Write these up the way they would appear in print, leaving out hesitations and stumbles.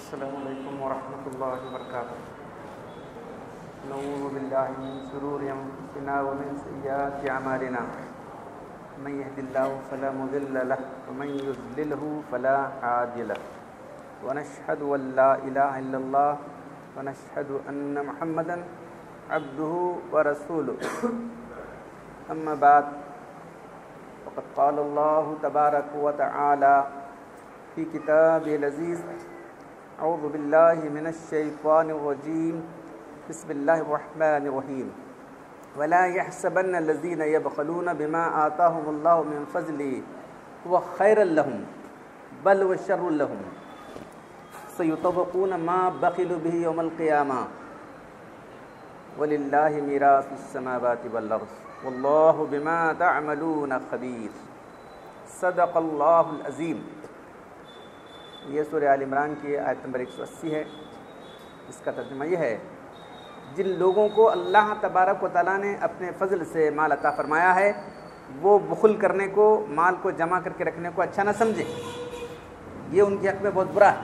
السلام علیکم ورحمۃ اللہ وبرکاتہ. نعوذ باللہ من شرور انفسنا ومن سیئات اعمالنا. من يهد الله فلا مضل له ومن يضلل فلا هادي له. ونشهد ان لا اله الا الله ونشهد ان محمدا عبده ورسوله. اما بعد فقد قال الله تبارك وتعالى في كتابه العزيز: اعوذ باللہ من الشیطان الرجیم. بسم اللہ الرحمن الرحیم. ولا يحسبن الذين يبخلون بما آتاهم الله من فضله هو خيرا لهم بل هو شر لهم سيطوقون ما بخلوا به يوم القيامة ولله ميراث السماوات والأرض والله بما تعملون خبير. صدق اللہ العظیم. یہ سورہ آل عمران کی آیت نمبر 180 ہے. اس کا ترجمہ یہ ہے: جن لوگوں کو اللہ تبارک و تعالیٰ نے اپنے فضل سے مال عطا فرمایا ہے وہ بخل کرنے کو، مال کو جمع کر کے رکھنے کو اچھا نہ سمجھے. یہ ان کے حق میں بہت برا ہے.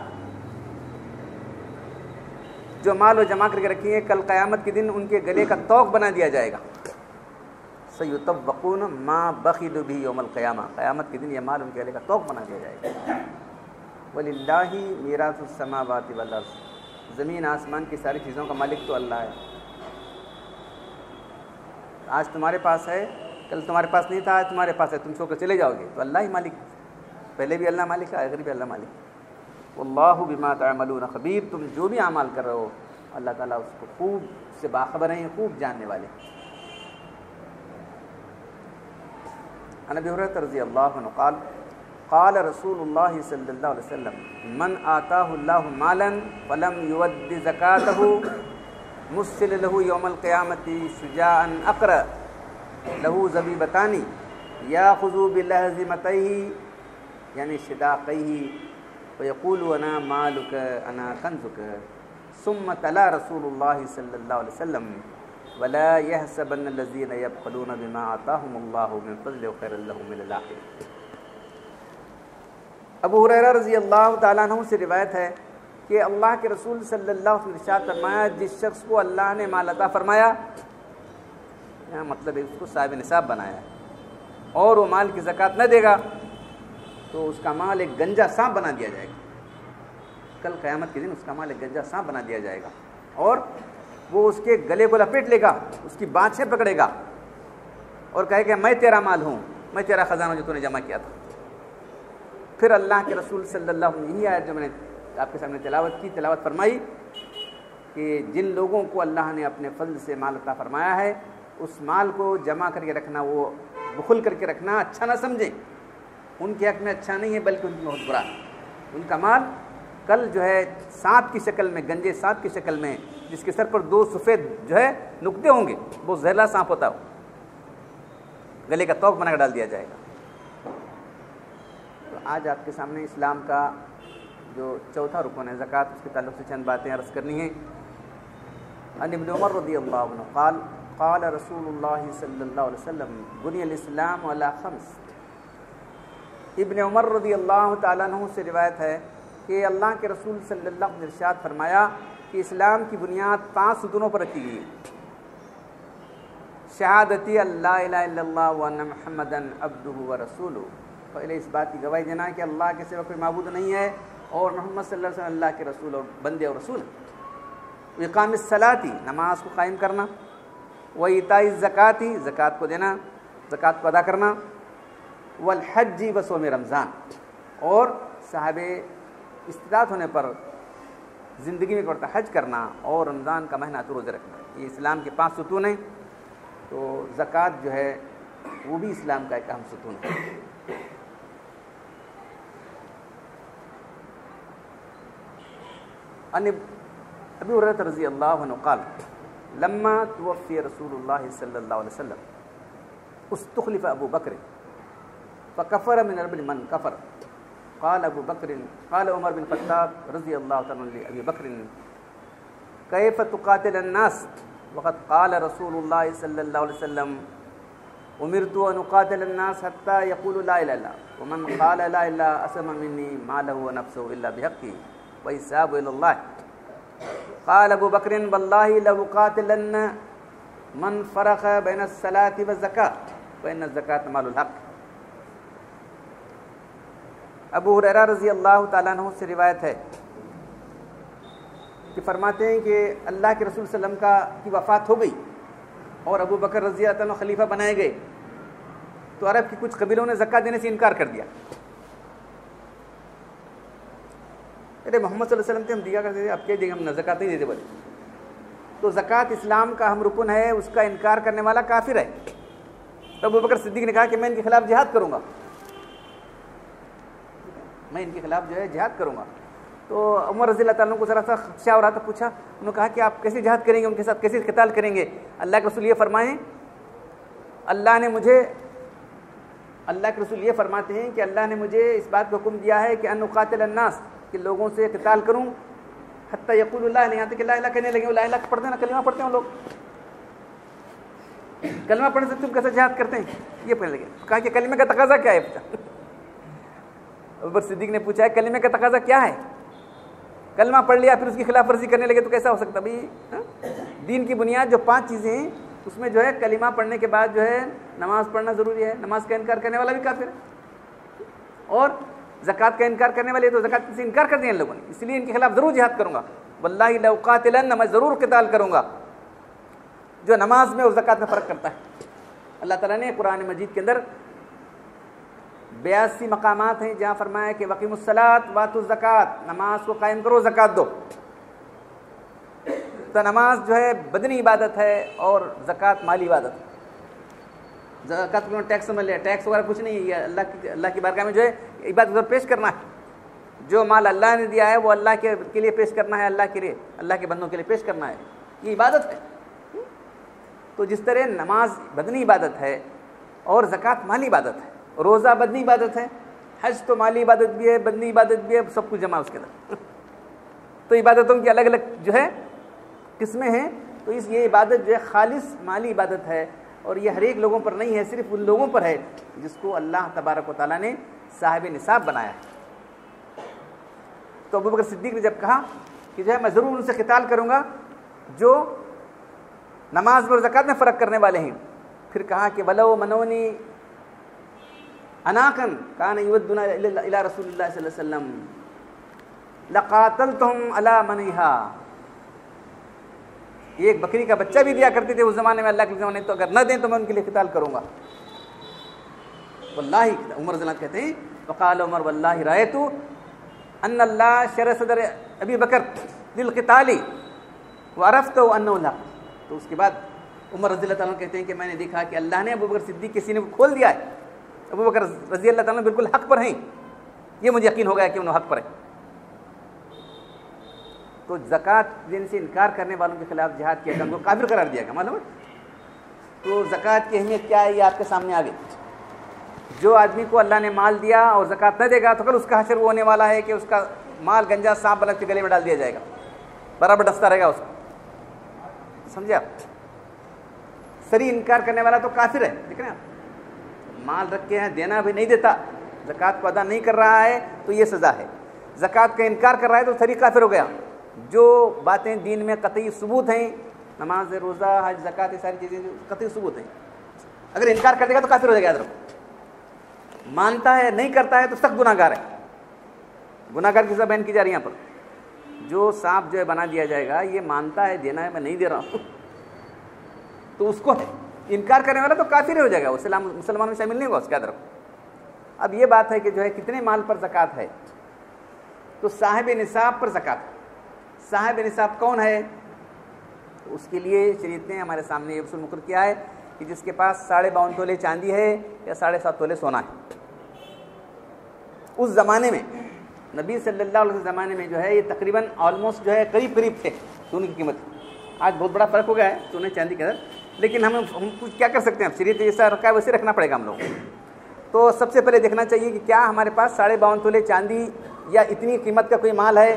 جو مال وہ جمع کر کے رکھیں گے، کل قیامت کے دن ان کے گلے کا طوق بنا دیا جائے گا. سیطوقون ما بخلوا به یوم القیامہ. قیامت کے دن یہ مال ان کے گلے کا طوق بنا دیا جائے گا. وَلِلَّهِ مِيرَاثُ السَّمَاوَاتِ وَالْأَرْضِ. زمین آسمان کی ساری چیزوں کا مالک تو اللہ ہے. آج تمہارے پاس ہے، کل تمہارے پاس نہیں تھا، آج تمہارے پاس ہے، تم چھوڑ کر چلے جاؤ گے تو اللہ ہی مالک. پہلے بھی اللہ مالک ہے، آخر بھی اللہ مالک. وَاللَّهُ بِمَا تَعْمَلُونَ خَبِيرٌ. تم جو بھی اعمال کر رہے ہو اللہ تعالیٰ اس کو خوب سے باخبر ہیں، خوب جاننے والے. عن ابی ہریرہ رضی اللہ عنہ قال قال رسول اللہ صلی اللہ علیہ وسلم: من آتاہ اللہ مالا فلم یؤد زکاتہ مثل له یوم القیامۃ شجاعا اقرأ له زبیبتان یاخذ بلہزمتیہ یعنی شداقیہ ویقول انا مالک انا کنزک. ثم تلا رسول اللہ صلی اللہ علیہ وسلم: ولا يحسبن الذين يبخلون بما آتاهم الله من فضله خيرا لهم من الآخرة. ابو ہریرہ رضی اللہ تعالیٰ عنہ سے روایت ہے کہ اللہ کے رسول صلی اللہ علیہ وسلم نے ارشاد فرمایا: جس شخص کو اللہ نے مال عطا فرمایا، یہاں مطلب ہے اس کو صاحب نصاب بنایا ہے، اور وہ مال کی زکوٰۃ نہ دے گا تو اس کا مال ایک گنجا سانپ بنا دیا جائے گا. کل قیامت کے دن اس کا مال ایک گنجا سانپ بنا دیا جائے گا اور وہ اس کے گلے کو لپیٹ لے گا، اس کی بانچیں پکڑے گا اور کہے کہ میں تیرا مال ہوں، میں تیرا خزانہ جو تو نے جمع کیا تھا. پھر اللہ کے رسول صلی اللہ علیہ وسلم یہی آیت جو میں نے آپ کے سامنے تلاوت فرمائی کہ جن لوگوں کو اللہ نے اپنے فضل سے مال عطا فرمایا ہے اس مال کو جمع کر کے رکھنا، وہ بخل کر کے رکھنا اچھا نہ سمجھیں. ان کے حق میں اچھا نہیں ہے بلکہ ان میں بہت برا. ان کا مال کل جو ہے سانپ کی شکل میں، گنجے سانپ کی شکل میں، جس کے سر پر 2 سفید جو ہے نقطے ہوں گے، وہ زہریلا سانپ ہوتا ہے، گلے کا طوق بنا کر ڈال دیا جائے گا. تو آج آپ کے سامنے اسلام کا جو چوتھا رکن ہے زکوٰۃ، اس کے تعلق سے چند باتیں عرض کرنی ہیں. عن ابن عمر رضی اللہ عنہ قال قال رسول اللہ صلی اللہ علیہ وسلم: بنی الاسلام علی 5. ابن عمر رضی اللہ تعالیٰ عنہ سے روایت ہے کہ اللہ کے رسول صلی اللہ علیہ وسلم نے ارشاد فرمایا کہ اسلام کی بنیاد 5 ستونوں پر رکھی گئی ہے. شہادتی اللہ الہ الا اللہ وان محمدً عبدہ ورسولہ. پہلے اس بات کی گواہی دینا ہے کہ اللہ کے سوا کوئی معبود نہیں ہے اور محمد صلی اللہ علیہ وسلم اللہ کے رسول اور بندے اور رسول. اقام الصلاۃ، نماز کو قائم کرنا. وایتاء الزکوٰۃ، زکوٰۃ کو دینا، زکوٰۃ کو ادا کرنا. والحج وصوم رمضان، اور صاحب استطاعت ہونے پر زندگی میں پڑتا حج کرنا اور رمضان کا مہینہ تو روزے رکھنا. یہ اسلام کے 5 ستون ہیں. تو زکوٰۃ جو ہے وہ بھی اسلام کا ایک اہم ستون ہے. عن ابی ہریرہ رضی اللہ عنہ قال لما توفی رسول اللہ صلی اللہ علیہ وسلم استخلف ابو بکر فکفر من اربع من کفر. قال ابو بکر قال عمر بن الخطاب رضی اللہ تعالیٰ عنہ ابی بکر: کیف تقاتل الناس وقد قال رسول اللہ صلی اللہ علیہ وسلم: امرت ان اقاتل الناس حتى يقولوا لا اله الا الله ومن قال لا اله الا عصم مني ماله ونفسه الا بحقه وحسابه إلى الله قال أبو بكر والله لأقاتلن من فرق بين الصلاة والزكاة وإن الزكاة مال الحق. ابو ہریرہ رضی اللہ تعالیٰ عنہ سے روایت ہے کہ فرماتے ہیں کہ اللہ کے رسول صلی اللہ علیہ وسلم کی وفات ہو گئی اور ابو بکر رضی اللہ عنہ خلیفہ بنائے گئے تو عرب کی کچھ قبیلوں نے زکوٰۃ دینے سے انکار کر دیا. ارے محمد صلی اللہ علیہ وسلم سے ہم دیا کرتے تھے، اب کیا دیں گے، ہم زکوٰۃ نہیں دیتے بولے. تو زکوٰۃ اسلام کا اہم رکن ہے، اس کا انکار کرنے والا کافر ہے. تو ابو بکر صدیق نے کہا کہ میں ان کے خلاف جہاد کروں گا، میں ان کے خلاف جو ہے جہاد کروں گا. تو عمر رضی اللہ تعالیٰ کو ذرا سا خدشہ ہو رہا تھا، پوچھا، انہوں نے کہا کہ آپ کیسے جہاد کریں گے، ان کے ساتھ کیسے قتال کریں گے؟ اللہ کے رسول یہ فرمائیں، اللہ کے رسول یہ فرماتے ہیں کہ اللہ نے مجھے اس بات کا حکم دیا ہے کہ ان اقاتل الناس، کہ لوگوں سے قتال کروں حتی یقول اللہ، یہاں تک کہ لا الہ کہنے لگے. لا الہ پڑھتے ہیں نا، کلمہ پڑھتے ہیں لوگ، کلمہ پڑھنے سے تم کیسے جہاد کرتے ہیں؟ یہ پڑھنے لگے. کہا کہ کلمے کا تقاضا کیا ہے؟ ابو بکر صدیق نے پوچھا ہے کلمے کا تقاضا کیا ہے؟ کلمہ پڑھ لیا پھر اس کی خلاف ورزی کرنے لگے تو کیسا ہو سکتا بھائی؟ دین کی بنیاد جو 5 چیزیں ہیں اس میں جو ہے کلمہ پڑھنے کے بعد جو ہے نماز پڑھنا ضروری ہے. نماز کا انکار کرنے والا بھی کافر ہے، اور زکوٰۃ کا انکار کرنے والے تو زکوٰۃ سے انکار کر دیا ان لوگوں نے. اس لیے ان کے خلاف ضرور جہاد کروں گا. واللہ لأقاتلن، میں ضرور قتال کروں گا جو نماز میں اور زکوٰۃ میں فرق کرتا ہے. اللہ تعالیٰ نے قرآن مجید کے اندر 82 مقامات ہیں جہاں فرمایا کہ وقیموا الصلاۃ وآتوا الزکاۃ، نماز کو قائم کرو، زکوٰۃ دو. تو نماز جو ہے بدنی عبادت ہے اور زکوٰۃ مالی عبادت ہے. زکوٰۃ کو ٹیکس میں لے، ٹیکس وغیرہ کچھ نہیں ہے، یہ اللہ کی بارگاہ میں جو ہے عبادت پیش کرنا ہے. جو مال اللہ نے دیا ہے وہ اللہ کے لیے پیش کرنا ہے، اللہ کے بندوں کے لیے پیش کرنا ہے، یہ عبادت ہے. تو جس طرح نماز بدنی عبادت ہے اور زکوٰۃ مالی عبادت ہے، روزہ بدنی عبادت ہے، حج تو مالی عبادت بھی ہے، بدنی عبادت بھی ہے، سب کچھ جمع اس کے اندر. تو عبادتوں کی الگ الگ جو ہے قسمیں ہیں. تو یہ عبادت جو ہے خالص مالی عبادت ہے، اور یہ ہر ایک لوگوں پر نہیں ہے، صرف ان لوگوں پر ہے جس کو اللہ تبارک و تعالیٰ نے صاحب نصاب بنایا ہے. تو ابو بکر صدیق نے جب کہا کہ جو ہے میں ضرور ان سے قتال کروں گا جو نماز میں اور زکوٰۃ میں فرق کرنے والے ہیں، پھر کہا کہ ولو منونی اناقن کان یودنا الی رسول اللہ صلی اللہ علیہ وسلم لقاتلتہم علی منیہا. ایک بکری کا بچہ بھی دیا کرتے تھے اس زمانے میں اللہ کے زمانے، تو اگر نہ دیں تو میں ان کے لیے قتال کروں گا. واللہ عمر رضی اللہ کہتے ہیں وقال عمر واللہ رأیت ان اللہ شرح صدر ابی بکر للقتال وعرفت انہ الحق. تو اس کے بعد عمر رضی اللہ تعالیٰ کہتے ہیں کہ میں نے دیکھا کہ اللہ نے ابو بکر صدیق کے سینے کو کھول دیا ہے، ابو بکر رضی اللہ تعالیٰ بالکل حق پر ہیں، یہ مجھے یقین ہو گیا کہ انہوں حق پر ہیں. تو زکوٰۃ دینے سے انکار کرنے والوں کے خلاف جہاد کیا گیا، ان کو کافر قرار دیا گیا، معلوم ہے. تو زکوٰۃ کی اہمیت کیا ہے یہ آپ کے سامنے آ گئی. جو آدمی کو اللہ نے مال دیا اور زکوٰۃ نہ دے گا تو کل اس کا حشر وہ ہونے والا ہے کہ اس کا مال گنجا سانپ بلک کے گلے میں ڈال دیا جائے گا، برابر ڈستا رہے گا اس کو. سمجھے آپ؟ سری انکار کرنے والا تو کافر ہے. دیکھ رہے ہیں آپ، مال رکھ کے ہیں، دینا بھی نہیں دیتا، زکوٰۃ کو ادا نہیں کر رہا ہے تو یہ سزا ہے. زکوٰۃ کا انکار کر رہا ہے تو سری کافر ہو گیا. جو باتیں دین میں قطعی ثبوت ہیں، نماز، روزہ، حج، زکوٰۃ، یہ ساری چیزیں قطعی ثبوت ہیں، اگر انکار کر دے گا تو کافر ہو جائے گا. یاد رکھو، مانتا ہے نہیں کرتا ہے تو سخت گناہ گار ہے. گناہ گار کی سزا بیان کی جا رہی ہے یہاں پر. جو سانپ جو ہے بنا دیا جائے گا، یہ مانتا ہے دینا ہے، میں نہیں دے رہا ہوں، تو اس کو ہے. انکار کرنے والا تو کافر ہو جائے گا، وہ مسلمانوں میں شامل نہیں ہوگا اس کے. یاد رکھو. اب یہ بات ہے کہ جو ہے کتنے مال پر زکوٰۃ ہے، تو صاحب نصاب پر زکوٰۃ. صاحب نصاب کون ہے؟ تو اس کے لیے شریعت نے ہمارے سامنے یہ اصول مقرر کیا ہے کہ جس کے پاس 52.5 تولے چاندی ہے یا 7.5 تولے سونا ہے. اس زمانے میں نبی صلی اللہ علیہ وسلم زمانے میں جو ہے یہ تقریباً آلموسٹ جو ہے قریب تھے سونے کی قیمت. آج بہت بڑا فرق ہو گیا ہے سونے چاندی کے اندر، لیکن ہم کچھ کیا کر سکتے ہیں، شریعت جیسا رکھا ہے ویسے رکھنا پڑے گا ہم لوگوں کو. تو سب سے پہلے دیکھنا چاہیے کہ کیا ہمارے پاس 52.5 تولے چاندی یا اتنی قیمت کا کوئی مال ہے.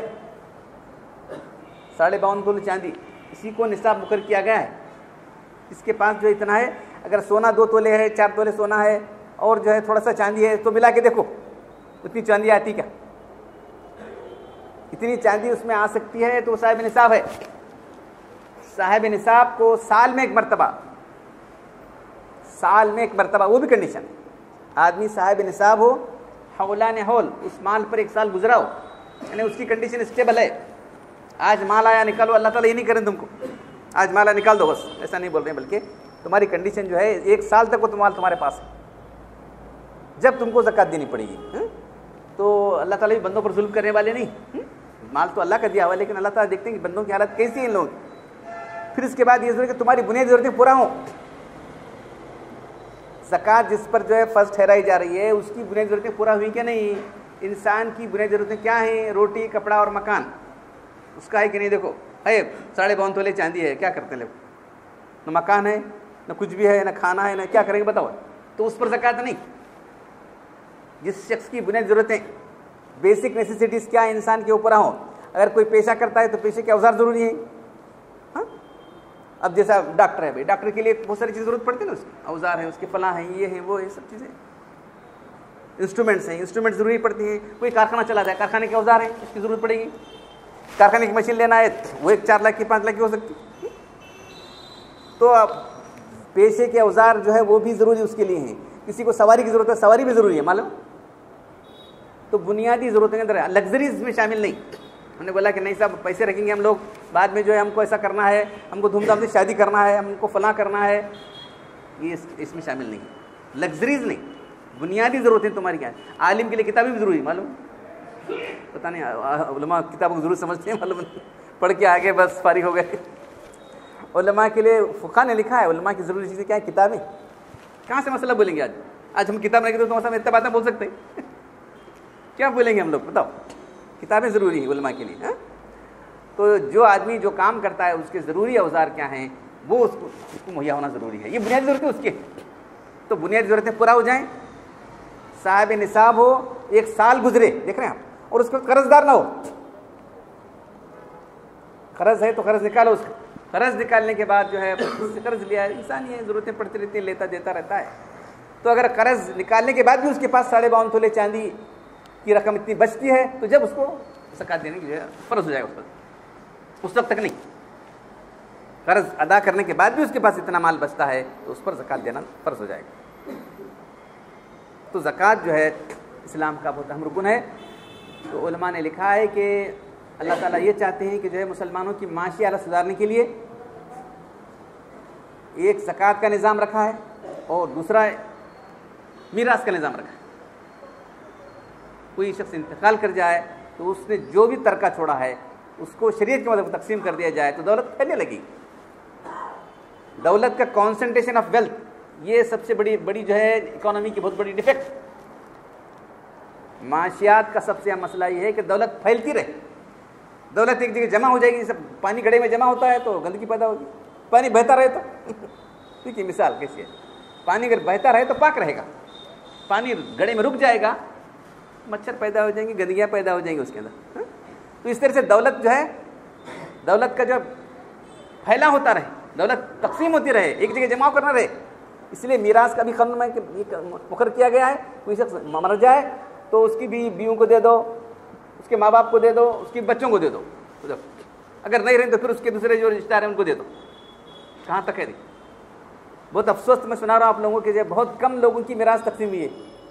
52.5 تولے چاندی اسی کو نصاب مقرر کیا گیا ہے. اس کے پاس جو اتنا ہے، اگر سونا 2 تولے ہے، 4 تولے سونا ہے اور جو ہے تھوڑا سا چاندی ہے، تو ملا کے دیکھو اتنی چاندی آتی کیا. اتنی چاندی اس میں آ سکتی ہے تو وہ صاحب نصاب ہے. صاحب نصاب کو سال میں ایک مرتبہ وہ بھی کنڈیشن ہے. آدمی صاحب نصاب ہو، حولان حول، اس مال پر ایک سال گزرا ہو، یعنی اس کی کنڈیشن اسٹیبل ہے. آج مال آیا نکالو، اللہ تعالیٰ یہ نہیں کریں تم کو آج مال آیا نکال دو بس، ایسا نہیں بول رہے ہیں، بلکہ تمہاری کنڈیشن جو ہے ایک سال تک وہ مال تمہارے پاس ہے، جب تم کو زکوٰۃ دینی پڑے گی. تو اللہ تعالیٰ بھی بندوں پر ظلم کرنے والے نہیں. مال تو اللہ کا دیا ہوا، لیکن اللہ تعالیٰ دیکھتے ہیں کہ بندوں کی حالت کیسی ہے ان لوگوں کی. پھر اس کے بعد یہ ضروری ہے کہ تمہاری بنیادی ضرورتیں پورا ہوں. زکوٰۃ جس پر جو ہے فرض ٹھہرائی جا رہی ہے اس کی بنیادی ضرورتیں پورا ہوئی کہ نہیں؟ انسان کی بنیادی ضرورتیں کیا ہیں؟ روٹی، کپڑا اور مکان. اس کا ہے کہ نہیں؟ دیکھو ہے 52.5 تولے چاندی ہے، کیا کرتے ہیں لوگ؟ نہ مکان ہے، نہ کچھ بھی ہے، نہ کھانا ہے، نہ کیا کریں گے بتاؤ. تو اس پر زکوٰۃ نہیں. جس شخص کی بنیادی ضرورتیں، بیسک نیسیسٹیز کیا انسان کے اوپر ہوں. اگر کوئی پیشہ کرتا ہے تو پیشے کے اوزار ضروری ہیں. اب جیسا ڈاکٹر ہے، بھائی ڈاکٹر کے لیے بہت ساری چیزیں ضرورت پڑتی ہے نا، اس کے اوزار ہیں، اس کے فلاں ہیں، یہ ہیں، وہ یہ سب چیزیں. انسٹرومنٹس ہیں، انسٹرومنٹ ضروری پڑتی ہیں. کوئی کارخانہ چلا جائے، کارخانے کے اوزار ہیں، اس کی ضرورت پڑے گی. کارخانے کی مشین لینا ہے وہ 4 لاکھ کی 5 لاکھ کی ہو سکتی. تو اب پیشے کے اوزار جو ہے وہ بھی ضروری اس کے لیے ہیں. کسی کو سواری کی ضرورت ہے، سواری بھی ضروری ہے، معلوم. تو بنیادی ضرورتیں کے اندر ہے، لگژریز میں شامل نہیں. ہم نے بولا کہ نہیں صاحب پیسے رکھیں گے ہم لوگ، بعد میں جو ہے ہم کو ایسا کرنا ہے، ہم کو دھوم دھام سے شادی کرنا ہے، ہم کو فلاں کرنا ہے، یہ اس میں شامل نہیں. لگژریز نہیں، بنیادی ضرورتیں تمہاری کیا ہیں. عالم کے لیے کتابیں بھی ضروری، معلوم. پتہ نہیں علماء کتابوں کو ضرور سمجھتے ہیں، معلوم پڑھ کے آگے بس فارغ ہو گئے. علماء کے لیے فقہ نے لکھا ہے علماء کی ضروری چیزیں کیا ہیں؟ کتابیں. کہاں سے مسئلہ بولیں گے آج ہم کتاب نہیں تو اتنا باتیں بول سکتے کیا بولیں گے ہم لوگ؟ بتاؤ. کتابیں ضروری ہیں علماء کے لیے. تو جو آدمی جو کام کرتا ہے اس کے ضروری اوزار کیا ہیں وہ اس کو مہیا ہونا ضروری ہے. یہ بنیادی ضرورتیں اس کے. تو بنیادی ضرورتیں پورا ہو جائیں، صاحب نصاب ہو، ایک سال گزرے، دیکھ رہے ہیں آپ، اور اس کو قرض دار نہ ہو. قرض ہے تو قرض نکالو. اس کا قرض نکالنے کے بعد جو ہے اس سے قرض لیا ہے، انسان یہ ضرورتیں پڑتی رہتی ہیں، لیتا دیتا رہتا ہے. تو اگر قرض نکالنے کے بعد بھی اس کے پاس 52.5 تولے چاندی کی رقم اتنی بچتی ہے تو جب اس کو زکوٰۃ دینے کی جو ہے فرض ہو جائے گا اس پر. اس وقت تک نہیں. قرض ادا کرنے کے بعد بھی اس کے پاس اتنا مال بچتا ہے تو اس پر زکوٰۃ دینا فرض ہو جائے گا. تو زکوٰۃ جو ہے اسلام کا بہت اہم رکن ہے. تو علماء نے لکھا ہے کہ اللہ تعالیٰ یہ چاہتے ہیں کہ جو ہے مسلمانوں کی معاشی حالت سدھارنے کے لیے ایک زکوٰۃ کا نظام رکھا ہے اور دوسرا میراث کا نظام رکھا ہے. کوئی شخص انتقال کر جائے تو اس نے جو بھی ترکہ چھوڑا ہے اس کو شریعت کے مطابق تقسیم کر دیا جائے تو دولت پھیلنے لگی. دولت کا کانسنٹریشن آف ویلتھ یہ سب سے بڑی جو ہے اکانومی کی بہت بڑی ڈیفیکٹ. معاشیات کا سب سے اہم مسئلہ یہ ہے کہ دولت پھیلتی رہے. دولت ایک جگہ جمع ہو جائے گی، سب پانی گڑھے میں جمع ہوتا ہے تو گندگی پیدا ہوگی. پانی بہتا رہے تو ٹھیک ہے، مثال کیسی ہے، پانی اگر بہتا رہے تو پاک رہے گا. پانی گڑھے میں رک جائے گا، مچھر پیدا ہو جائیں گے، گندگیاں پیدا ہو جائیں گی اس کے اندر. تو اس طرح سے دولت جو ہے، دولت کا جو پھیلا ہوتا رہے، دولت تقسیم ہوتی رہے، ایک جگہ جمع کرنا رہے. اس لیے میراث کا بھی قانون میں مقرر کیا گیا ہے. کوئی شخص مر جائے تو اس کی بیویوں کو دے دو، اس کے ماں باپ کو دے دو، اس کے بچوں کو دے دو. اگر نہیں رہے تو پھر اس کے دوسرے جو رشتہ دار ہیں ان کو دے دو. کہاں تک ہے؟ بہت افسوس میں سنا رہا ہوں آپ لوگوں کے، بہت کم لوگوں کی میراث تقسیم ہوئی ہے.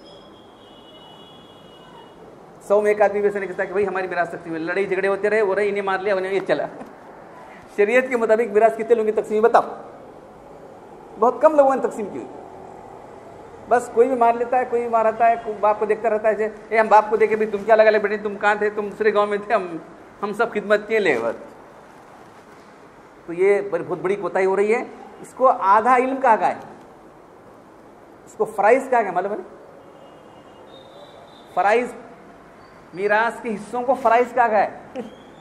100 میں ایک آدمی ویسے نہیں کہتا کہ بھائی ہماری میراث تقسیم ہوئی. لڑائی جھگڑے ہوتے رہے، وہ رہے انہیں مار لیا، انہیں یہ چلا. شریعت کے مطابق میراث کتنے لوگوں کی تقسیم بتاؤ؟ بہت کم لوگوں نے تقسیم کی ہوئی. بس کوئی بھی مار لیتا ہے، کوئی بھی مار رہتا ہے، باپ کو دیکھتا رہتا ہے. اے ہم باپ کو دیکھے بھائی تم کیا لگا لے بیٹے، تم کہاں تھے، تم دوسرے گاؤں میں تھے، ہم سب خدمت کیے لے. تو یہ بہت بڑی کوتاہی ہو رہی ہے. اس کو آدھا علم کہا گیا ہے، اس کو فرائض کہا گیا. معلوم ہے فرائض، میراث کے حصوں کو فرائض کہا گیا ہے.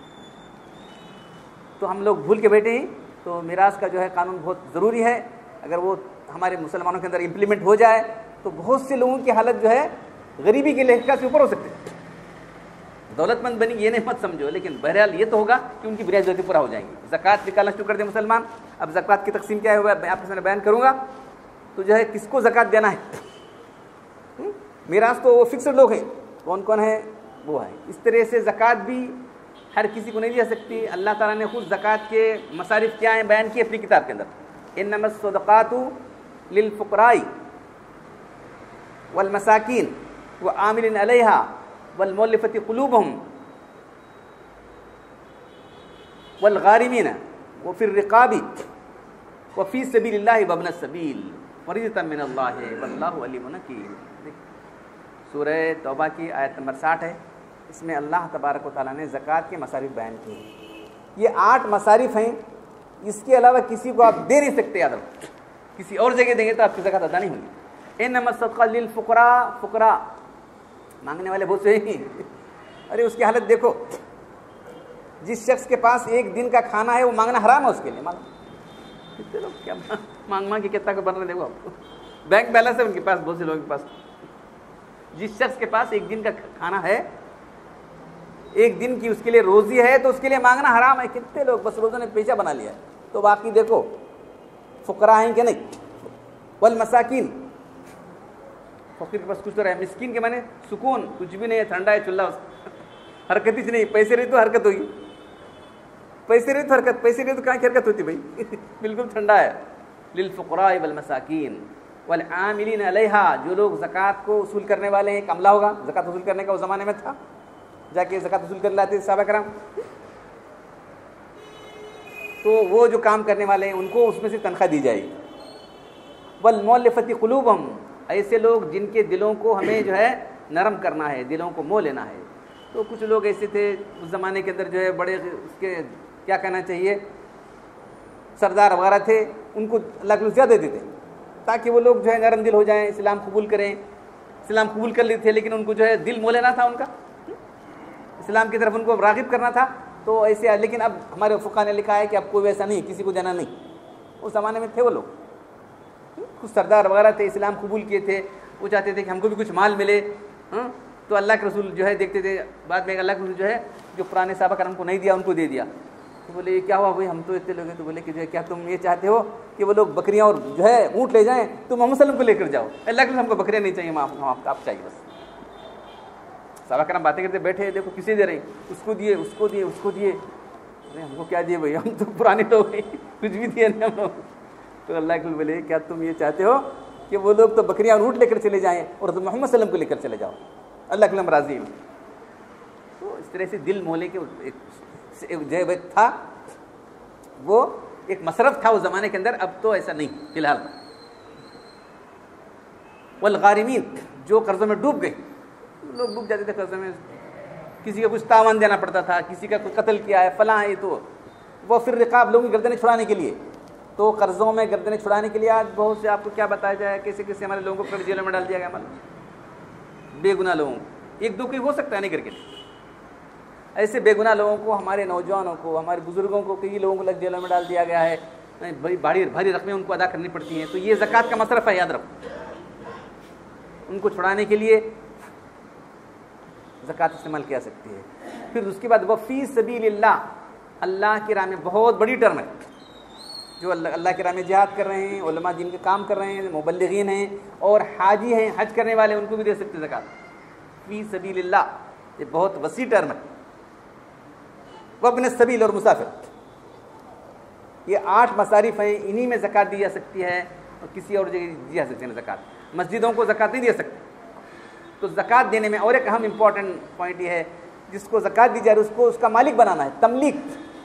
تو ہم لوگ بھول کے بیٹھے ہیں. تو میراث کا جو ہے قانون بہت ضروری ہے. اگر وہ ہمارے مسلمانوں کے اندر امپلیمنٹ ہو جائے تو بہت سے لوگوں کی حالت جو ہے غریبی کے لحاظ سے اوپر ہو سکتے ہیں. دولت مند بنی یہ نہیں مت سمجھو، لیکن بہرحال یہ تو ہوگا کہ ان کی بنیادی ضرورتیں پورا ہو جائیں گی. زکوٰۃ نکالنا شروع کر دیں مسلمان. اب زکوٰۃ کی تقسیم کیا ہے میں آپ کے سامنے بیان کروں گا. تو جو ہے کس کو زکوٰۃ دینا ہے، میراث تو وہ فکسڈ لوگ ہیں، کون کون ہیں وہ ہے. اس طرح سے زکوٰۃ بھی ہر کسی کو نہیں دے سکتی. اللہ تعالیٰ نے خود زکوٰۃ کے مصارف کیا ہیں بیان کیے اپنی کتاب کے اندر. انما الصدقات للفقراء والمساکین والعاملین علیہا والمؤلفۃ قلوبہم والغارمین وفی الرقاب وفی سبیل اللہ وابن السبیل فریضۃ من اللہ واللہ علیم حکیم. سورہ توبہ کی آیت نمبر 60 ہے. اس میں اللہ تبارک و تعالیٰ نے زکوٰۃ کے مصارف بیان کیے ہیں. یہ 8 مصارف ہیں. اس کے علاوہ کسی کو آپ دے نہیں سکتے. یاد رکھو کسی اور جگہ دیں گے تو آپ کی زکوٰۃ ادا نہیں ہوگی. انما الصدقۃ للفقراء، فقراء مانگنے والے بہت سے ہیں. ارے اس کی حالت دیکھو. جس شخص کے پاس ایک دن کا کھانا ہے وہ مانگنا حرام ہے اس کے لیے. کتنے لوگ کیا مانگ کے کتنا بن رہے دیکھو آپ کو. بینک بیلنس ہے ان کے پاس، بہت سے لوگوں کے پاس. جس شخص کے پاس ایک دن کا کھانا ہے، ایک دن کی اس کے لیے روزی ہے، تو اس کے لیے مانگنا حرام ہے. کتنے لوگ بس روزوں نے پیچھا بنا لیا ہے. تو باقی دیکھو فقراء ہیں کہ نہیں. والمساکین، فقیر کے پاس کچھ تو رہے. مسکین کے معنی سکون، کچھ بھی نہیں ہے، ٹھنڈا ہے چولہا، حرکت ہی نہیں. پیسے رہی تو حرکت ہوگی، پیسے رہی تو حرکت، پیسے رہی تو کہاں کی حرکت ہوتی بھائی. بالکل ٹھنڈا ہے. للفقراء والمساکین والعاملین علیہا، جو لوگ زکوٰۃ کو وصول کرنے والے ہیں. ایک عملہ ہوگا زکوٰۃ وصول کرنے کا، اس زمانے میں تھا، جا کے زکوٰۃ وصول کر لاتے صحابہ کرام. تو وہ جو کام کرنے والے ہیں ان کو اس میں سے تنخواہ دی جائے گی. والمؤلفۃ قلوبہم، ایسے لوگ جن کے دلوں کو ہمیں جو ہے نرم کرنا ہے، دلوں کو موہ لینا ہے. تو کچھ لوگ ایسے تھے اس زمانے کے اندر جو ہے بڑے اس کے کیا کہنا چاہیے سردار وغیرہ تھے، ان کو اللہ کے زیادہ دیتے تاکہ وہ لوگ جو ہے نرم دل ہو جائیں، اسلام قبول کریں. اسلام قبول کر لیتے تھے لیکن ان کو جو ہے دل موہ لینا تھا، ان کا اسلام کی طرف ان کو راغب کرنا تھا. تو ایسے، لیکن اب ہمارے فقہاء نے لکھا ہے کہ اب کوئی ویسا نہیں، کسی کو دینا نہیں. اس زمانے میں تھے وہ لوگ، کچھ سردار وغیرہ تھے، اسلام قبول کیے تھے، وہ چاہتے تھے کہ ہم کو بھی کچھ مال ملے. تو اللہ کے رسول جو ہے دیکھتے تھے، بعد میں اللہ کے رسول جو ہے جو پرانے صحابہ کرام کو نہیں دیا ان کو دے دیا. تو بولے یہ کیا ہوا بھائی، ہم تو اتنے لوگ ہیں. تو بولے کہ جو ہے کیا تم یہ چاہتے ہو کہ وہ لوگ بکریاں اور جو ہے اونٹ لے جائیں، تم محمد صلی اللہ علیہ وسلم کو لے کر جاؤ. اللہ کے رسول ہم کو بکریاں نہیں چاہیے، آپ چاہیے بس. صحابہ کرام باتیں کرتے بیٹھے، دیکھو کسی دے رہے، اس کو دیے، اس کو دیے، اس کو دیے. ارے ہم کو کیا دیے بھائی، ہم تو پرانے لوگ ہیں، کچھ بھی دیے نہیں ہم لوگ. تو اللہ کے بولے کیا تم یہ چاہتے ہو کہ وہ لوگ تو بکریاں اور اونٹ لے کر چلے جائیں اور تم محمد صلی اللہ علیہ وسلم کو لے کر چلے جاؤ، اللہ کے لیے راضی ہوں. تو اس طرح سے دل مولے کے جو تھا وہ ایک مصرف تھا اس زمانے کے اندر. اب تو ایسا نہیں فی الحال. والغارمین، جو قرضوں میں ڈوب گئے، لوگ ڈوب جاتے تھے قرضوں میں، کسی کا کچھ تاوان دینا پڑتا تھا، کسی کا کوئی قتل کیا ہے فلاں ہے، تو وہ پھر رقاب لوگوں کی گردنیں چھڑانے کے لیے. تو قرضوں میں گردنیں چھڑانے کے لیے آج بہت سے، آپ کو کیا بتایا جائے، کیسے کیسے ہمارے لوگوں کو جیلوں میں ڈال دیا گیا. بے گناہ لوگوں، ایک دو کوئی ہو سکتا ہے نہیں کر کے، ایسے بے گناہ لوگوں کو، ہمارے نوجوانوں کو، ہمارے بزرگوں کو، کئی لوگوں کو جیلوں میں ڈال دیا گیا ہے. بھاری رقمیں ان کو ادا کرنی پڑتی ہیں. تو یہ زکوٰۃ کا مصرف ہے، یاد رکھو. ان کو چھڑانے کے لیے زکوٰۃ استعمال کیا سکتی ہے. پھر اس کے بعد وفی سبیل اللہ، اللہ کی راہ میں، بہت بڑی ٹرم ہے. جو اللہ کی راہ میں جہاد کر رہے ہیں، علماء جن کے کام کر رہے ہیں، مبلغین ہیں اور حاجی ہیں، حج کرنے والے، ان کو بھی دے سکتے زکوٰۃ. فی سبیل اللہ، یہ بہت وسیع ٹرم ہے. وابن السبیل، اور مسافر. یہ 8 مصارف ہیں، انہی میں زکوٰۃ دی جا سکتی ہے اور کسی اور جگہ دی جا سکتی ہے زکوٰۃ. مسجدوں کو زکوٰۃ نہیں دے سکتے. تو زکوٰۃ دینے میں اور ایک اہم امپورٹنٹ پوائنٹ یہ ہے، جس کو زکوٰۃ دی جائے اس کو اس کا مالک بنانا ہے. تملیک،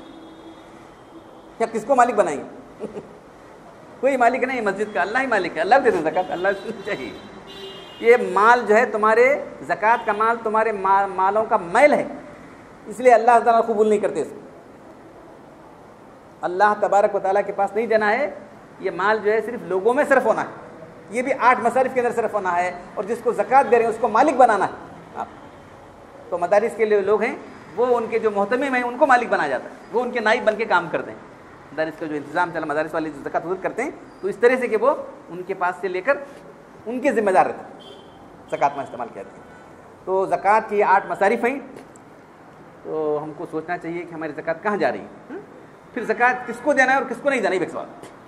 یا کس کو مالک بنائیں گے؟ کوئی مالک نہیں مسجد کا، اللہ ہی مالک ہے. اللہ دے دے زکوٰۃ، اللہ چاہیے. یہ مال جو ہے تمہارے، زکوٰۃ کا مال تمہارے مالوں کا میل ہے، اس لیے اللہ تعالیٰ قبول نہیں کرتے اس کو. اللہ تبارک و تعالیٰ کے پاس نہیں جانا ہے. یہ مال جو ہے صرف لوگوں میں صرف ہونا ہے. یہ بھی 8 مصارف کے اندر صرف ہونا ہے. اور جس کو زکوٰۃ دے رہے ہیں اس کو مالک بنانا ہے. تو مدارس کے لیے لوگ ہیں، وہ ان کے جو محتمم ہیں ان کو مالک بنایا جاتا ہے، وہ ان کے نائب بن کے کام کرتے ہیں. مدارس کا جو انتظام چلا، مدارس والے جو زکوٰۃ وصول کرتے ہیں، تو اس طرح سے کہ وہ ان کے پاس سے لے کر ان کے ذمہ دار رہتے ہیں، زکوٰۃ میں استعمال کیا جاتا ہے. تو زکوٰۃ کی 8 مصارف ہیں. تو ہم کو سوچنا چاہیے کہ ہماری زکوٰۃ کہاں جا رہی ہے. پھر زکوٰۃ کس کو دینا ہے اور کس کو نہیں دینا ہے. ایک سوال،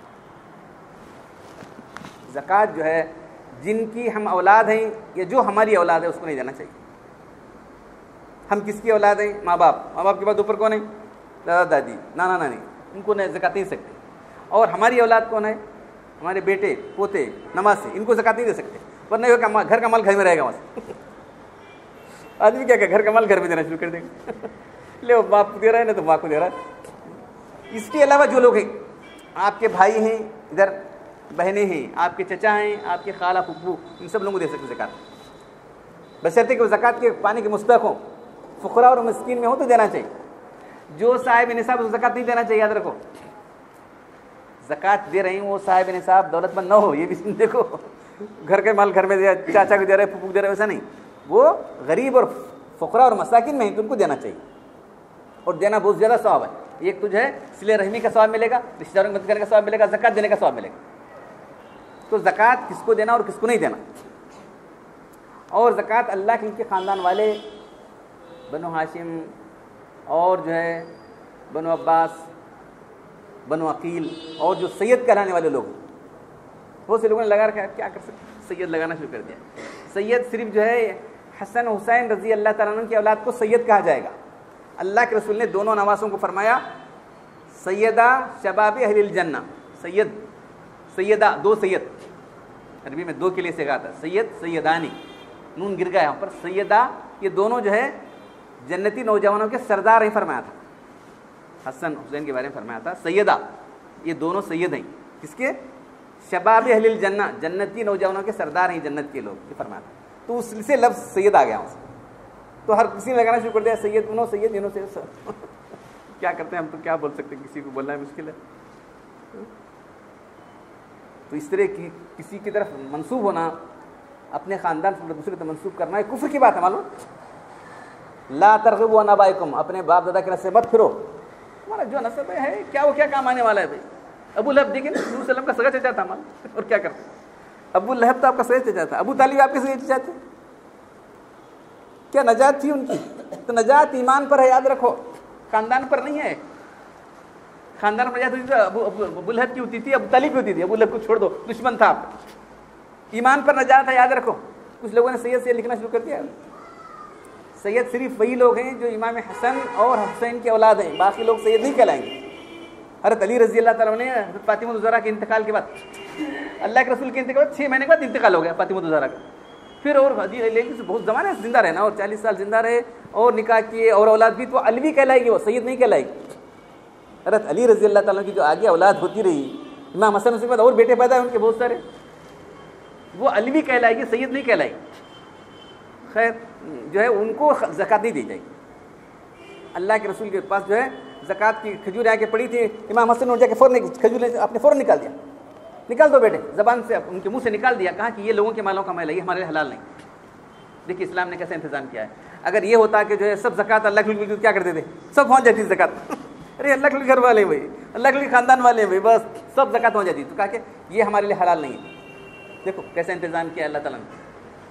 زکوٰۃ جو ہے جن کی ہم اولاد ہیں یا جو ہماری اولاد ہے اس کو نہیں دینا چاہیے. ہم کس کی اولاد ہیں؟ ماں باپ. ماں باپ کے بعد اوپر کون ہے؟ دادا دادی, نانا نانی, ان کو زکات نہیں دے سکتے. اور ہماری اولاد کون ہے؟ ہمارے بیٹے پوتے نواسے, ان کو زکات نہیں دے سکتے, ورنہ یہ گھر کا مال گھر میں رہے گا. وہاں آدمی کیا کہ گھر کا مال گھر میں دینا شروع کر دے گا, لے وہ باپ کو دے رہا ہے نا تو ماں کو دے رہا ہے. اس کے علاوہ جو لوگ ہیں, آپ کے بھائی ہیں, ادھر بہنیں ہیں, آپ کے چچا ہیں, آپ کے خالہ پھپھو, ان سب لوگوں کو دے سکتے زکات, بشرطے کہ وہ زکات کے پانے کے مستحق ہوں, فقراء اور مسکین میں ہو تو دینا چاہیے. جو صاحب نصاب اس زکات نہیں دینا چاہیے. یاد رکھو, زکات دے رہے ہیں وہ صاحب نصاب دولت مند نہ ہو. یہ بھی دیکھو, گھر کے مال گھر میں دے, چاچا کو دے رہے, پھپھو کو دے رہے, ویسا نہیں. وہ غریب اور فقراء اور مساکین میں ہیں تو ان کو دینا چاہیے, اور دینا بہت زیادہ ثواب ہے. ایک تجھے صلہ رحمی کا ثواب ملے گا, رشتہ داروں کی مدد کرنے کا ثواب ملے گا, زکات دینے کا ثواب ملے گا. تو زکات کس کو دینا اور کس کو نہیں دینا. اور زکات اللہ کے خاندان والے, بنو ہاشم اور جو ہے بنو عباس, بنو عقیل, اور جو سید کہلانے والے لوگ, بہت سے لوگوں نے لگا رکھا ہے, کیا کر سکتے, سید لگانا شروع کر دیا. سید صرف جو ہے حسن حسین رضی اللہ تعالیٰ عنہ کی اولاد کو سید کہا جائے گا. اللہ کے رسول نے دونوں نواسوں کو فرمایا سیدہ شباب اہل الجنہ. سید سیدہ, دو سید, عربی میں دو کے لیے سکھاتا ہے, سید سیدانی, نون گر گیا یہاں پر. سیدہ یہ دونوں جو ہے جنتی نوجوانوں کے سردار ہیں فرمایا تھا. حسن حسین کے بارے میں فرمایا تھا سیدہ, یہ دونوں سید ہیں. کس کے؟ شباب اہل الجنہ, جنتی نوجوانوں کے سردار ہیں جنت کے لوگ, یہ فرمایا تھا. تو اس سے لفظ سید آ گیا وہاں سے, تو ہر کسی نے لگانا شروع کر دیا سید انہوں سید انہوں سید. کیا کرتے ہیں ہم, تو کیا بول سکتے ہیں, کسی کو بولنا ہے مشکل ہے. تو اس طرح کی کسی کی طرف منسوب ہونا, اپنے خاندان سے دوسرے طرف منسوب کرنا, یہ کفر کی بات ہے. معلوم, لا ترغبوا عن آبائکم, اپنے باپ دادا کے نسب مت پھرو. ہمارا جو نسب ہے کیا وہ کیا کام آنے والا ہے بھائی. ابو لہب دیکھیں, نبی صلی اللہ علیہ وسلم کا سگا چچا تھا ہمارا, اور کیا کرتے, ابو لہب تو آپ کا سگا چچا تھا, ابو طالب آپ کے سگا چچا تھے. کیا نجات تھی ان کی؟ تو نجات ایمان پر ہے, یاد رکھو, خاندان پر نہیں ہے. خاندان پر نجات ہوتی تھی ابو لہب کی ہوتی تھی, ابو طالب کی ہوتی تھی. ابو لہب کو چھوڑ دو, دشمن تھا. ایمان پر نجات ہے, یاد رکھو. کچھ لوگوں نے سید سے لکھنا شروع کر دیا. سید صرف وہی لوگ ہیں جو امام حسن اور حسین کے اولاد ہیں, باقی لوگ سید نہیں کہلائیں گے. حضرت علی رضی اللہ تعالیٰ نے حضرت فاطمہ الزہرا کے انتقال کے بعد, اللہ کے رسول کے انتقال کے بعد 6 مہینے کے بعد انتقال ہو گیا فاطمہ الزہرا کا. پھر اور لیکن بہت زمانے سے زندہ رہنا, اور 40 سال زندہ رہے, اور نکاح کیے, اور اولاد بھی, تو علوی کہلائے گی, وہ سید نہیں کہلائے گی. حضرت علی رضی اللہ تعالیٰ کی جو آگے اولاد ہوتی رہی, امام حسن کے بعد اور بیٹے پیدا ہیں ان کے بہت سارے, وہ علوی کہلائے گی, سید نہیں کہلائے گی. خیر جو ہے ان کو زکات نہیں دی جائے گی. اللہ کے رسول کے پاس جو ہے زکات کی کھجور آ کے پڑی تھی, امام حسن نے جا کے فوراً کھجور آپ نے فوراً نکال دیا, نکال دو بیٹے, زبان سے ان کے منہ سے نکال دیا, کہا کہ یہ لوگوں کے مالوں کا مال ہے, یہ ہمارے حلال نہیں. دیکھیے اسلام نے کیسے انتظام کیا ہے. اگر یہ ہوتا کہ جو ہے سب زکات اللہ کے لیے کیا کرتے تھے, سب پہنچ جاتی زکات. ارے اللہ کے لیے گھر والے بھائی, اللہ کے لیے خاندان والے بھائی, بس سب زکات پہنچ جاتی. تو کہا کہ یہ ہمارے لیے حلال نہیں ہے. دیکھو کیسے انتظام کیا اللہ تعالیٰ نے.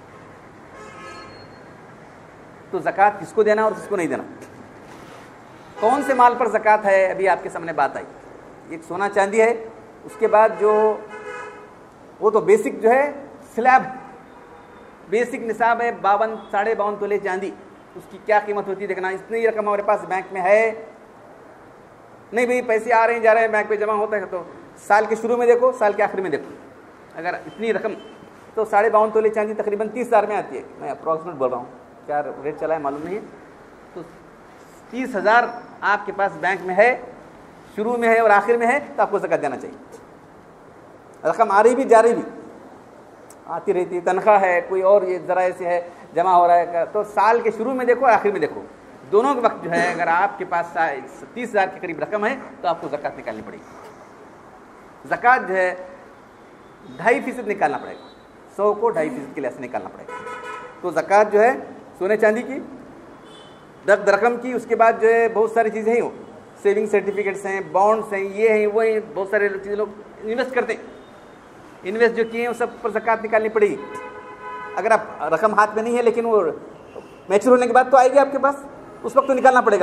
تو زکات کس کو دینا اور کس کو نہیں دینا, کون سے مال پر زکات ہے, ابھی آپ کے سامنے بات آئی. ایک سونا چاندی ہے, اس کے بعد جو وہ تو بیسک جو ہے سلیب, بیسک نصاب ہے 52.5 تولے چاندی. اس کی کیا قیمت ہوتی ہے دیکھنا. اتنی رقم ہمارے پاس بینک میں ہے نہیں بھائی, پیسے آ رہے ہیں جا رہے ہیں, بینک پہ جمع ہوتا ہے, تو سال کے شروع میں دیکھو, سال کے آخر میں دیکھو. اگر اتنی رقم تو 52.5 تولے چاندی تقریباً 30,000 میں آتی ہے. میں اپروکسیمیٹ بول رہا ہوں, کیا ریٹ چلا ہے معلوم نہیں ہے. تو 30,000 آپ کے پاس بینک میں ہے, شروع میں ہے اور آخر میں ہے, تو آپ کو زکات دینا چاہیے. رقم آ رہی بھی جا رہی بھی آتی رہتی ہے, تنخواہ ہے, کوئی اور یہ ذرائع سے ہے جمع ہو رہا ہے, تو سال کے شروع میں دیکھو, آخر میں دیکھو, دونوں کے وقت جو ہے اگر آپ کے پاس 30,000 کے قریب رقم ہے تو آپ کو زکات نکالنی پڑے گی. زکات جو ہے 2.5% نکالنا پڑے گا, 100 کو 2.5% کے لحاظ سے نکالنا پڑے گا. تو زکات جو ہے سونے چاندی کی, رقم کی, اس کے بعد جو ہے بہت ساری چیزیں ہیں, سیونگ سرٹیفکیٹس ہیں, بانڈس ہیں, یہ ہیں وہ ہیں, بہت سارے چیزیں لوگ انویسٹ کرتے ہیں. انویسٹ جو کیے ہیں وہ سب پر زکات نکالنی پڑے گی. اگر آپ رقم ہاتھ میں نہیں ہے لیکن وہ میچور ہونے کے بعد تو آئے گی آپ کے پاس, اس وقت تو نکالنا پڑے گا.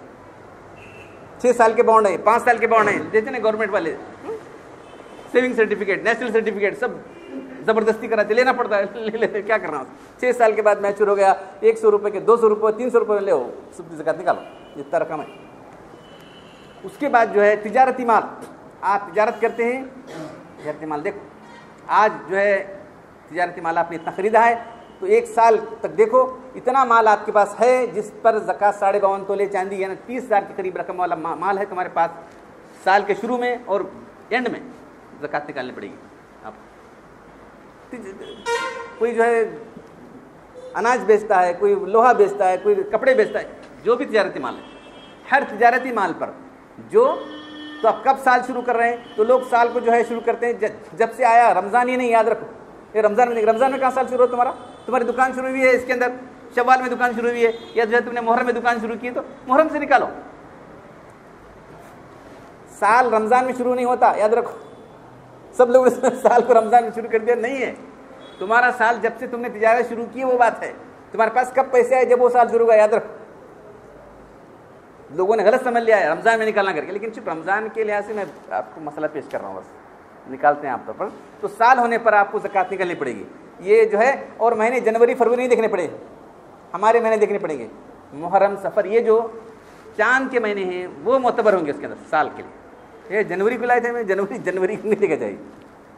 6 سال کے بانڈ ہیں, 5 سال کے بانڈ ہیں, دیتے ہیں گورنمنٹ والے, سیونگ سرٹیفکیٹ, نیشنل سرٹیفکیٹ, سب زبردستی کراتے, لینا پڑتا ہے, لے لیتے, کیا کرنا. 6 سال کے بعد میچور ہو گیا, 100 روپے کے 200 روپے 300 روپے لے ہو, سب زکات نکالو, جتنا رقم ہے. اس کے بعد جو ہے تجارتی مال, آپ تجارت کرتے ہیں, تجارتی مال دیکھو, آج جو ہے تجارتی مال آپ نے اتنا خریدا ہے تو 1 سال تک دیکھو اتنا مال آپ کے پاس ہے جس پر زکات 52.5 تولے چاندی یعنی 30,000 کے قریب رقم والا مال ہے تمہارے پاس. سال کے شروع میں اور اینڈ میں زکات نکالنی پڑے گی آپ. کوئی جو ہے اناج بیچتا ہے, کوئی لوہا بیچتا ہے, کوئی کپڑے بیچتا ہے, جو بھی تجارتی مال ہے, ہر تجارتی مال پر جو, تو آپ کب سال شروع کر رہے ہیں, تو لوگ سال کو جو ہے شروع کرتے ہیں جب سے آیا رمضان, ہی نہیں یاد رکھو, یہ رمضان میں کہاں سال شروع ہو تمہارا, تمہاری دکان شروع ہوئی ہے اس کے اندر, شوال میں دکان شروع ہوئی ہے, یا جو ہے تم نے محرم میں دکان شروع کی تو محرم سے نکالو. سال رمضان میں شروع نہیں ہوتا, یاد رکھو. سب لوگ اس سال کو رمضان میں شروع کر دیا, نہیں ہے. تمہارا سال جب سے تم نے تجارت شروع کی وہ بات ہے. تمہارے پاس کب پیسے آئے, جب وہ سال شروع ہوا, یاد رکھو. لوگوں نے غلط سمجھ لیا ہے رمضان میں نکالنا کر کے, لیکن صرف رمضان کے لحاظ سے میں آپ کو مسئلہ پیش کر رہا ہوں, بس نکالتے ہیں آپ طور پر. تو سال ہونے پر آپ کو زکات نکالنی پڑے گی. یہ جو ہے, اور مہینے جنوری فروری نہیں دیکھنے پڑے, ہمارے مہینے دیکھنے پڑیں گے, محرم سفر, یہ جو چاند کے مہینے ہیں وہ معتبر ہوں گے اس کے اندر سال کے لیے. یہ جنوری کو لائے تھے میں, جنوری نہیں دیکھا جائے گی.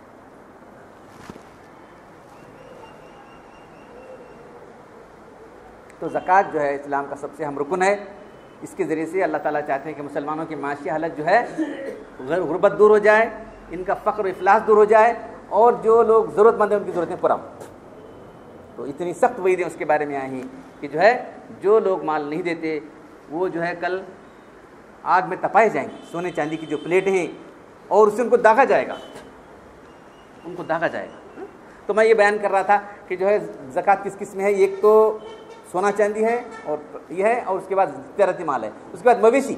تو زکوٰۃ جو ہے اسلام کا سب سے اہم رکن ہے. اس کے ذریعے سے اللہ تعالیٰ چاہتے ہیں کہ مسلمانوں کی معاشی حالت جو ہے غربت دور ہو جائے, ان کا فقر و افلاس دور ہو جائے, اور جو لوگ ضرورت مند ہیں ان کی ضرورتیں پورا ہوں. تو اتنی سخت وعیدیں اس کے بارے میں آئی ہیں کہ جو ہے جو لوگ مال نہیں دیتے وہ جو ہے کل آگ میں تپائے جائیں گے. سونے چاندی کی جو پلیٹیں ہیں اور اس سے ان کو داغا جائے گا, ان کو داغا جائے گا. تو میں یہ بیان کر رہا تھا کہ جو ہے زکوٰۃ کس قسم ہے. ایک تو سونا چاندی ہے اور یہ ہے, اور اس کے بعد تجارتی مال ہے. اس کے بعد مویشی,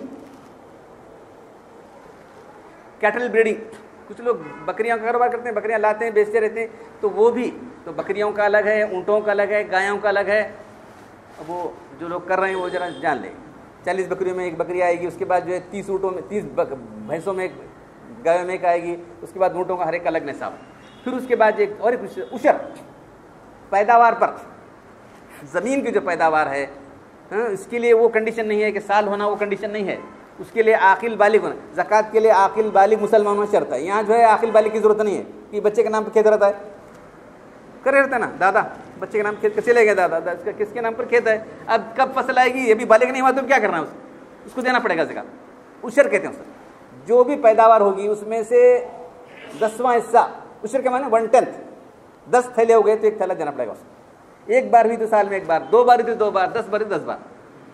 کیٹل بریڈنگ. کچھ لوگ بکریوں کا کاروبار کرتے ہیں, بکریاں لاتے ہیں بیچتے رہتے ہیں, تو وہ بھی تو بکریوں کا الگ ہے, اونٹوں کا الگ ہے, گایوں کا الگ ہے. وہ جو لوگ کر رہے ہیں وہ ذرا جان لیں. 40 بکریوں میں ایک بکری آئے گی, اس کے بعد جو ہے 30 اونٹوں میں 30 بھینسوں میں گایوں میں ایک آئے گی, اس کے بعد اونٹوں کا ہر ایک الگ نصاب. پھر اس کے بعد ایک اور اشر پیداوار پر, زمین کی جو پیداوار ہے اس کے لیے وہ کنڈیشن نہیں ہے کہ سال ہونا, وہ کنڈیشن نہیں ہے. اس کے لیے عاقل بالغ ہونا. زکوٰۃ کے لیے عاقل بالغ مسلمانوں میں شرط ہے. یہاں جو ہے عاقل بالغ کی ضرورت نہیں ہے کہ بچے کے نام پہ کھیت رہتا ہے, کرے رہتا ہے نا, دادا بچے کے نام کھیت کیسے لے گئے, دادا اس کا کس کے نام پر کھیت ہے, اب کب فصل آئے گی یہ بھی بالغ نہیں ہوا تو کیا کرنا ہے, اس کو دینا پڑے گا زکوٰۃ. اشر کہتے ہیں اس کو. جو بھی پیداوار ہوگی اس میں سے 10واں حصہ, اشر کے معنی 1/10, 10 تھیلے ہو گئے تو 1 تھیلا دینا پڑے گا اس کو. ایک بار بھی تو سال میں ایک بار, 2 بار بھی تو 2 بار, 10 بار 10 بار.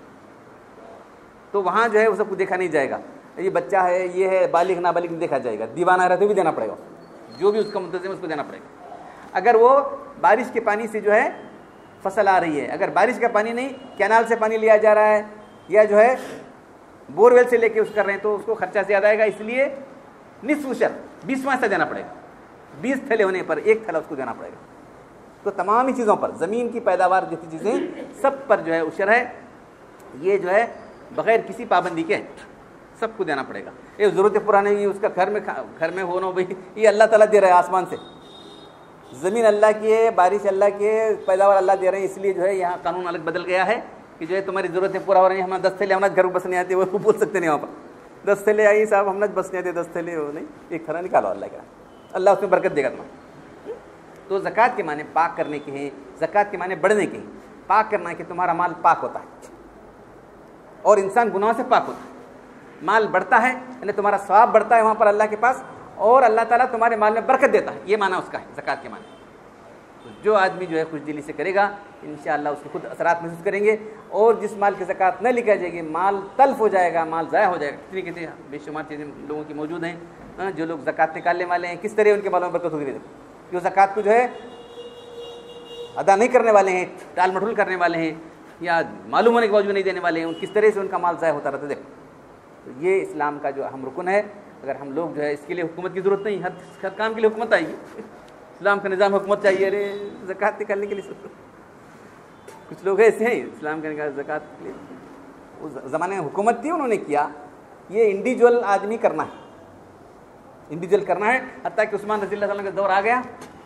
تو وہاں جو ہے وہ سب کو دیکھا نہیں جائے گا, یہ بچہ ہے, یہ ہے, بالغ نابالغ نہیں دیکھا جائے گا. دیوانہ رہے تو بھی دینا پڑے گا, جو بھی اس کا منتظم ہے اس کو دینا پڑے گا. اگر وہ بارش کے پانی سے جو ہے فصل آ رہی ہے, اگر بارش کا پانی نہیں کینال سے پانی لیا جا رہا ہے یا جو ہے بور ویل سے لے کے اس کر رہے ہیں تو اس کو خرچہ زیادہ آئے گا. اس لیے نصف اشر 20واں حصہ دینا پڑے گا. 20 تھیلے ہونے پر 1 تھیلا اس کو دینا پڑے گا. تو تمام ہی چیزوں پر, زمین کی پیداوار جتنی چیزیں سب پر جو ہے اشر ہے. یہ جو ہے بغیر کسی پابندی کے سب کو دینا پڑے گا. یہ ضرورت پرانے نہیں, اس کا گھر میں ہونا بھائی, یہ اللہ تعالیٰ دے رہا ہے آسمان سے. زمین اللہ کی ہے, بارش اللہ کی ہے, پیداوار اللہ دے رہے ہیں. اس لیے جو ہے یہاں قانون الگ بدل گیا ہے کہ جو ہے تمہاری ضرورتیں پورا ہو رہی ہیں. ہمیں 10 تھیلے ہمارے گھر بس نہیں آتے, وہ بول سکتے نہیں وہاں پر 10 تھیلے آئیے صاحب ہم بس نہیں آتے, 10 تھیلے ہو نہیں, 1 تھیلا نکالو اللہ کا, اللہ اس میں برکت دے گا تمہیں. تو زکوٰۃ کے معنی پاک کرنے کے ہیں, زکوٰۃ کے معنی بڑھنے کے ہیں. پاک کرنا ہے کہ تمہارا مال پاک ہوتا ہے اور انسان گناہوں سے پاک ہوتا ہے. مال بڑھتا ہے یعنی تمہارا ثواب بڑھتا ہے وہاں پر اللہ کے پاس, اور اللہ تعالیٰ تمہارے مال میں برکت دیتا ہے. یہ معنی اس کا ہے زکوٰۃ کے معنی. تو جو آدمی جو ہے خوش دلی سے کرے گا انشاءاللہ اس کے خود اثرات محسوس کریں گے. اور جس مال کی زکوٰۃ نہ لکھا جائے گی مال تلف ہو جائے گا, مال ضائع ہو جائے گا. کتنی کتنی بے شمار چیزیں لوگوں کی موجود ہیں. جو لوگ زکوٰۃ نکالنے والے ہیں کس طرح ان کے مالوں میں برکت ہوگی. جو زکوٰۃ کو جو ہے ادا نہیں کرنے والے ہیں, ٹال مٹول کرنے والے ہیں, یا معلوم ہونے کے باوجود نہیں دینے والے ہیں, کس طرح سے ان کا مال ضائع ہوتا رہتا ہے. دیکھو تو یہ اسلام کا جو اہم رکن ہے. اگر ہم لوگ جو ہے اس کے لیے حکومت کی ضرورت نہیں, ہر کام کے لیے حکومت آئے گی. اسلام کا نظام حکومت چاہیے, ارے زکوٰۃ نکالنے کے لیے. کچھ لوگ ایسے ہیں اسلام کا نکال زکوٰۃ کے لیے, اس زمانے میں حکومت تھی انہوں نے کیا. یہ انڈیویجول آدمی کرنا ہے, انڈیویجول کرنا ہے. حتیٰ کہ عثمان رضی اللہ عنہ کا دور آ گیا,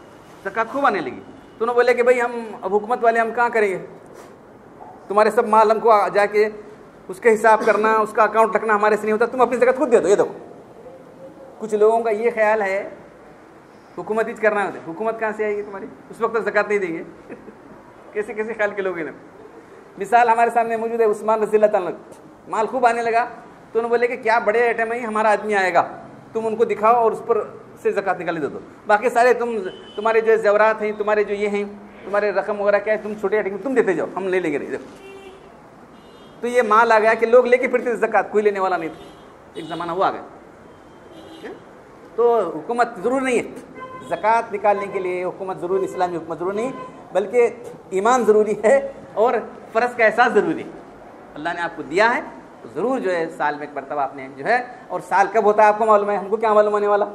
ज़कात खूब आने लगी। तो उन्होंने बोले कि भाई हम अब हुकूमत वाले हम कहाँ करेंगे, तुम्हारे सब माल हमको जाके उसका हिसाब करना, उसका अकाउंट रखना हमारे से नहीं होता, तुम अपनी ज़कात खुद दे दो। ये देखो कुछ लोगों का ये ख्याल है हुकूमत ही करना होता है, हुकूमत कहाँ से आएगी तुम्हारी, उस वक्त तक ज़कात नहीं देंगे। कैसे कैसे ख्याल के लोग हैं। मिसाल हमारे सामने मौजूद है, उस्मान रज़ी अल्लाह ताला, माल खूब आने लगा तो उन्होंने बोले कि क्या बड़े आइटम है, हमारा आदमी आएगा, तुम उनको दिखाओ और उस पर से ज़कात निकाल दे दो, बाकी सारे तुम्हारे जो ज़ेवरात हैं, तुम्हारे जो ये हैं, तुम्हारे रकम वगैरह क्या है, तुम छोटे आइटम तुम देते जाओ, हम ले लेंगे नहीं। देखो तो ये माल आ गया कि लोग लेके फिरते थे ज़कात, कोई लेने वाला नहीं था, एक ज़माना हुआ आ गया। तो हुकूमत ज़रूर नहीं है ज़कात निकालने के लिए, हुकूमत ज़रूरी, इस्लामी हुकूमत ज़रूरी नहीं, बल्कि ईमान ज़रूरी है और फ़र्ज़ का एहसास ज़रूरी है। अल्लाह ने आपको दिया है तो ज़रूर जो है साल में एक मरतबा आपने जो है, और साल कब होता है आपको मालूम है, हमको क्या मालूम होने वाला,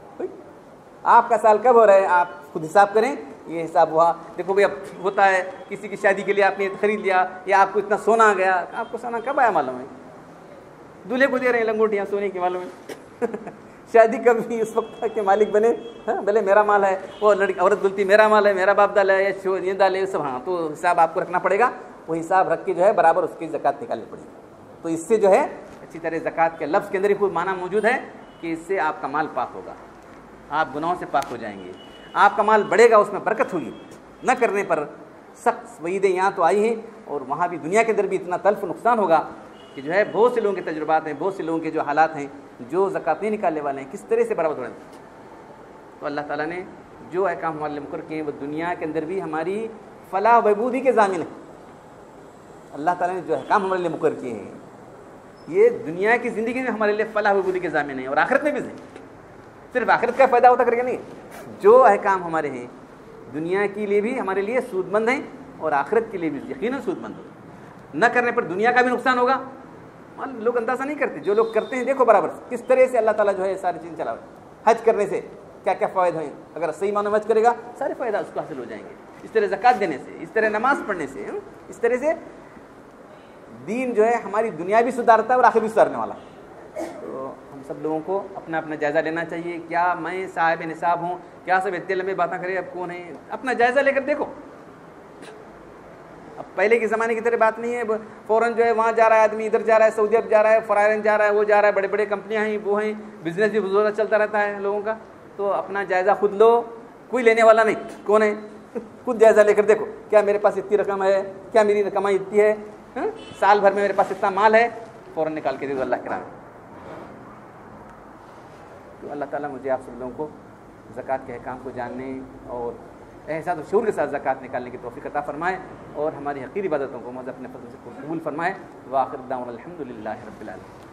आपका साल कब हो रहा है आप खुद हिसाब करें। ये हिसाब हुआ, देखो भाई अब होता है किसी की शादी के लिए आपने खरीद लिया, या आपको इतना सोना आ गया, आपको सोना कब आया मालूम है, दूल्हे को दे रहे हैं लंगोटियाँ सोने की मालूम है। शादी कभी उस वक्त के मालिक बने, हाँ भले मेरा माल है, वो लड़की औरत बोलती मेरा माल है, मेरा बाप दाल है, या ये दाल है, सब, हाँ तो हिसाब आपको रखना पड़ेगा, वो हिसाब रख के जो है बराबर उसकी ज़कात निकालनी पड़ेगी। तो इससे जो है अच्छी तरह ज़कात के लफ्ज़ के अंदर ही कोई माना मौजूद है कि इससे आपका माल पाक होगा, आप गुनाहों से पाक हो जाएंगे, आपका माल बढ़ेगा, उसमें बरकत होगी। न करने पर सख्त वईदें यहाँ तो आई हैं, और वहाँ भी दुनिया के अंदर भी इतना तल्फ नुकसान होगा कि जो है बहुत से लोगों के तजुर्बात हैं, बहुत से लोगों के जो हालात हैं, जो ज़कात नहीं निकालने वाले हैं, किस तरह से बराबर हो रहे हैं। तो अल्लाह ताला ने जो अहकाम हमारे लिए मुकर किए हैं वो दुनिया के अंदर भी हमारी फलाह बहबूदी के ज़ामिन है। अल्लाह ताला ने जो अहकाम हमारे लिए मुकर किए हैं ये दुनिया की ज़िंदगी में हमारे लिए फलाह बहबूदी के ज़ामिन है, और आखिरत में भी सिर्फ आखिरत का फ़ायदा होता करके नहीं, जो अहकाम हमारे हैं दुनिया के लिए भी हमारे लिए सूदमंद हैं, और आखिरत के लिए भी यकीनन सूदमंद हो। न करने पर दुनिया का भी नुकसान होगा, लोग अंदाज़ा नहीं करते, जो लोग करते हैं देखो बराबर किस तरह से अल्लाह ताला जो है सारी चीज़ चला। हज करने से क्या क्या फ़ायदे हैं, अगर सही मानो हज करेगा सारे फ़ायदा उसको हासिल हो जाएंगे। इस तरह ज़कात देने से, इस तरह नमाज़ पढ़ने से, इस तरह से दीन जो है हमारी दुनिया भी सुधारता है और आखिर भी सुधारने वाला। तो हम सब लोगों को अपना अपना जायज़ा लेना चाहिए, क्या मैं साहिब निसाब हूँ, क्या सब इतने लंबे बातें करें, अब कौन है, अपना जायज़ा लेकर देखो। अब पहले के ज़माने की तरह बात नहीं है, फ़ौरन जो है वहाँ जा रहा है आदमी, इधर जा रहा है, सऊदी अरब जा रहा है, फॉरेन जा रहा है, वो जा रहा है, बड़े बड़े कंपनियाँ हैं, वो हैं, बिजनेस भी बुजुर्ग चलता रहता है लोगों का। तो अपना जायज़ा खुद लो, कोई लेने वाला नहीं, कौन है, खुद जायज़ा लेकर देखो, क्या मेरे पास इतनी रकम है, क्या मेरी कमाई इतनी है, साल भर में मेरे पास इतना माल है, फ़ौरन निकाल के दे दो अल्लाह के नाम। तो अल्लाह ताला मुझे आप सब लोगों को ज़कात के अहकाम को जानने और एहसास और शऊर के साथ ज़कात निकालने की तौफ़ीक़ अता फ़रमाए, और हमारी हक़ीर इबादतों को मज़ अपने फज़ल से कबूल फ़रमाए। व आखिर दावना अल्हम्दुलिल्लाहि रब्बिल आलमीन।